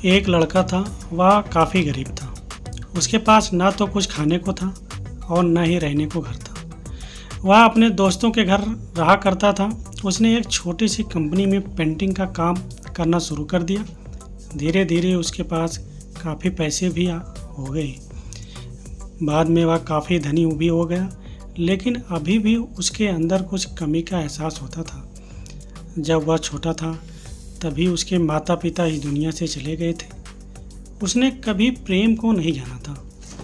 एक लड़का था, वह काफ़ी गरीब था। उसके पास ना तो कुछ खाने को था और न ही रहने को घर था। वह अपने दोस्तों के घर रहा करता था। उसने एक छोटी सी कंपनी में पेंटिंग का काम करना शुरू कर दिया। धीरे धीरे उसके पास काफ़ी पैसे भी हो गए। बाद में वह काफ़ी धनी भी हो गया, लेकिन अभी भी उसके अंदर कुछ कमी का एहसास होता था। जब वह छोटा था तभी उसके माता पिता इस दुनिया से चले गए थे। उसने कभी प्रेम को नहीं जाना था।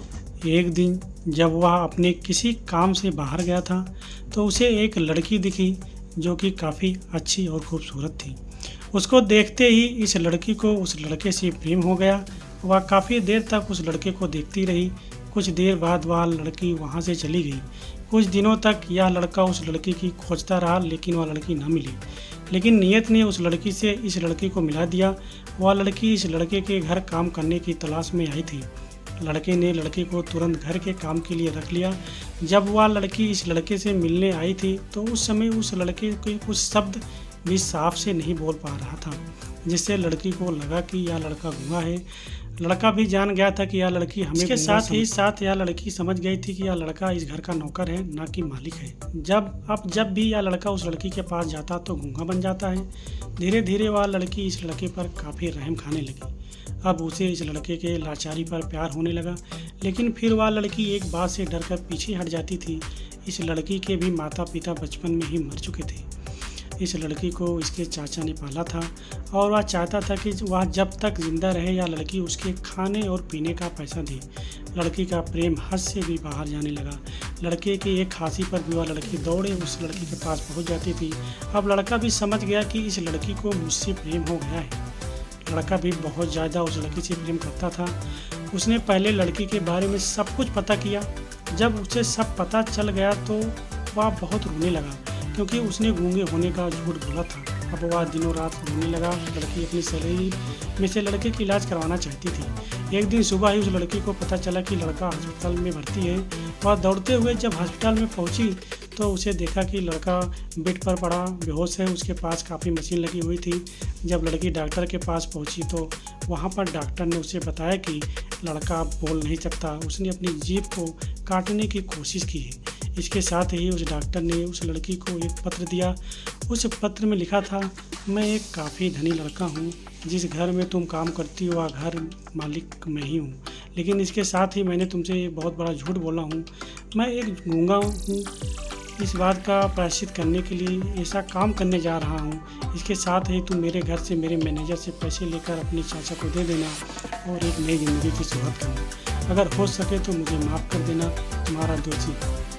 एक दिन जब वह अपने किसी काम से बाहर गया था तो उसे एक लड़की दिखी जो कि काफ़ी अच्छी और खूबसूरत थी। उसको देखते ही इस लड़की को उस लड़के से प्रेम हो गया। वह काफ़ी देर तक उस लड़के को देखती रही। कुछ देर बाद वह लड़की वहाँ से चली गई। कुछ दिनों तक यह लड़का उस लड़की की खोजता रहा, लेकिन वह लड़की न मिली। लेकिन नियत ने उस लड़की से इस लड़के को मिला दिया। वह लड़की इस लड़के के घर काम करने की तलाश में आई थी। लड़के ने लड़के को तुरंत घर के काम के लिए रख लिया। जब वह लड़की इस लड़के से मिलने आई थी तो उस समय उस लड़के के कुछ शब्द भी साफ से नहीं बोल पा रहा था, जिससे लड़की को लगा कि यह लड़का गूंगा है। लड़का भी जान गया था कि यह लड़की हमें के साथ यह लड़की समझ गई थी कि यह लड़का इस घर का नौकर है, ना कि मालिक है। जब भी यह लड़का उस लड़की के पास जाता तो गूंगा बन जाता है। धीरे धीरे वह लड़की इस लड़के पर काफ़ी रहम खाने लगी। अब उसे इस लड़के के लाचारी पर प्यार होने लगा, लेकिन फिर वह लड़की एक बात से डरकर पीछे हट जाती थी। इस लड़की के भी माता पिता बचपन में ही मर चुके थे। इस लड़की को इसके चाचा ने पाला था और वह चाहता था कि वह जब तक जिंदा रहे या लड़की उसके खाने और पीने का पैसा दे। लड़की का प्रेम हद से भी बाहर जाने लगा। लड़के की एक खांसी पर भी वह लड़की दौड़े उस लड़की के पास पहुंच जाती थी। अब लड़का भी समझ गया कि इस लड़की को मुझसे प्रेम हो गया है। लड़का भी बहुत ज़्यादा उस लड़की से प्रेम करता था। उसने पहले लड़की के बारे में सब कुछ पता किया। जब उसे सब पता चल गया तो वह बहुत रोने लगा, क्योंकि उसने गूंगे होने का झूठ बोला था। अब वह दिनों रात रोने लगा। लड़की अपनी सैलरी में से लड़के की इलाज करवाना चाहती थी। एक दिन सुबह ही उस लड़की को पता चला कि लड़का अस्पताल में भर्ती है। वह दौड़ते हुए जब अस्पताल में पहुंची तो उसे देखा कि लड़का बेड पर पड़ा बेहोश है। उसके पास काफ़ी मशीन लगी हुई थी। जब लड़की डॉक्टर के पास पहुंची तो वहां पर डॉक्टर ने उसे बताया कि लड़का बोल नहीं सकता। उसने अपनी जीभ को काटने की कोशिश की है। इसके साथ ही उस डॉक्टर ने उस लड़की को एक पत्र दिया। उस पत्र में लिखा था, मैं एक काफ़ी धनी लड़का हूँ। जिस घर में तुम काम करती हो वह घर मालिक मैं ही हूँ, लेकिन इसके साथ ही मैंने तुमसे एक बहुत बड़ा झूठ बोला हूँ। मैं एक गूंगा हूँ। इस बात का प्रायश्चित करने के लिए ऐसा काम करने जा रहा हूँ। इसके साथ ही तुम मेरे घर से मेरे मैनेजर से पैसे लेकर अपने चाचा को दे देना और एक नई ज़िंदगी की शुरुआत करना। अगर हो सके तो मुझे माफ़ कर देना, तुम्हारा दोषी।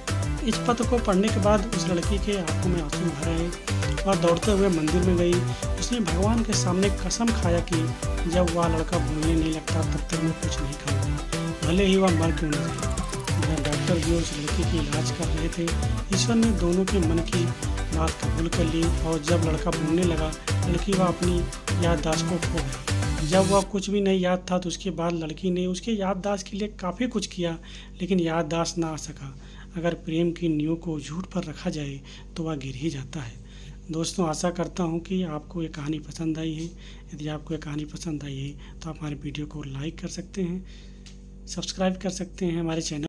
इस पत्र को पढ़ने के बाद उस लड़की के आंखों में आंसू भर आए। वह दौड़ते हुए मंदिर में गई। उसने भगवान के सामने कसम खाया कि जब वह लड़का बोलने नहीं लगता तब तक मैं कुछ नहीं खाऊंगा, भले ही वह मर क्यों न जाए। डॉक्टर भी उस लड़की की इलाज कर रहे थे। ईश्वर ने दोनों के मन की बात कबूल कर ली और जब लड़का बोलने लगा लड़की वह अपनी याददाश्त को खो गई। जब वह कुछ भी नहीं याद था तो उसके बाद लड़की ने उसके याददाश्त के लिए काफ़ी कुछ किया, लेकिन याददाश्त ना आ सका। अगर प्रेम की नींव को झूठ पर रखा जाए तो वह गिर ही जाता है। दोस्तों, आशा करता हूँ कि आपको ये कहानी पसंद आई है। यदि आपको ये कहानी पसंद आई है तो आप हमारे वीडियो को लाइक कर सकते हैं, सब्सक्राइब कर सकते हैं हमारे चैनल।